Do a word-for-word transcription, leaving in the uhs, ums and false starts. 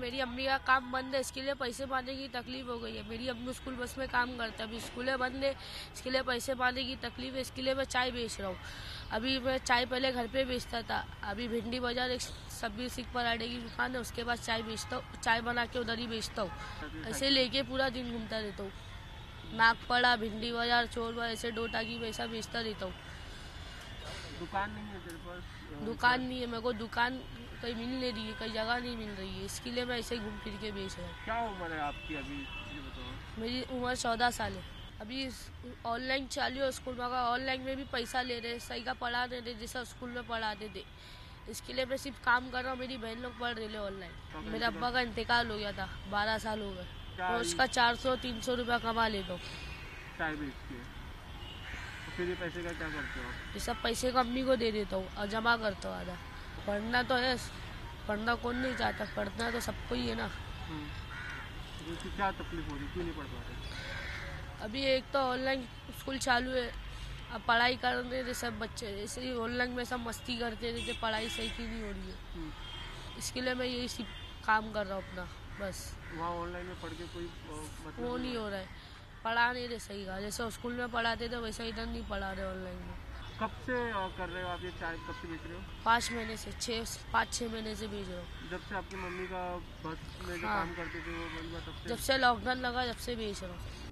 मेरी अम्मी का काम बंद है, इसके लिए पैसे पाने की तकलीफ हो गई है। मेरी अम्मी स्कूल बस में काम करता है, अभी स्कूलें बंद है, इसके लिए पैसे पाने की तकलीफ है। इसके लिए मैं चाय बेच रहा हूँ। अभी मैं चाय पहले घर पे बेचता था, अभी भिंडी बाजार एक सब्जी सिक पराठे की दुकान है, उसके बाद चाय बेचता हूँ, चाय बना के उधर ही बेचता हूँ। ऐसे लेके पूरा दिन घूमता रहता हूँ। नागपड़ा, भिंडी बाजार, चोर बाजार, ऐसे डोटा की पैसा बेचता रहता हूँ। दुकान नहीं है तेरे पास? दुकान नहीं है, मेरे को दुकान कहीं मिल नहीं रही है, कहीं जगह नहीं मिल रही है, इसके लिए मैं ऐसे ही घूम फिर के बेच रहा हूँ। क्या उम्र है आपकी अभी, ये बताओ? मेरी उम्र चौदह साल है। अभी ऑनलाइन चालू है स्कूल में, ऑनलाइन में भी पैसा ले रहे, सही का पढ़ा दे रहे जैसा स्कूल में पढ़ाते थे। इसके लिए मैं सिर्फ काम कर रहा हूँ, मेरी बहन लोग पढ़ रहे ऑनलाइन। मेरे अब्बा का इंतकाल हो गया था, बारह साल हो गए, तो उसका चार सौ तीन सौ रुपया कमा लेता हूँ चाय बेच के। तो फिर ये पैसे का क्या करते हो? ये सब पैसे को अम्मी को दे देता हूँ और जमा करता हूँ आधा। पढ़ना तो है, पढ़ना कौन नहीं चाहता, पढ़ना तो सबको ही है ना। तो क्या तकलीफ हो रही, क्यों नहीं पढ़ पा रहे? अभी एक तो ऑनलाइन स्कूल चालू है, अब पढ़ाई कर रहे थे सब बच्चे, ऐसे ही ऑनलाइन में सब मस्ती करते रहते, पढ़ाई सही की नहीं हो रही है। इसके लिए मैं यही सिर्फ काम कर रहा हूँ अपना, बस। वहाँ ऑनलाइन में पढ़ के कोई मतलब वो नहीं हो रहा है, पढ़ा नहीं रहे सही का, जैसे स्कूल में पढ़ाते थे वैसा इधर नहीं पढ़ा रहे ऑनलाइन में। कब से कर रहे हो आप ये चाय, कब से बेच रहे हो? पाँच महीने से, छः पाँच छः महीने से बेच रहा हूँ। जब से आपकी मम्मी का बस में जो हाँ, काम करते थे वो बंद हुआ तब से? जब से लॉकडाउन लगा जब से बेच रहा हूँ।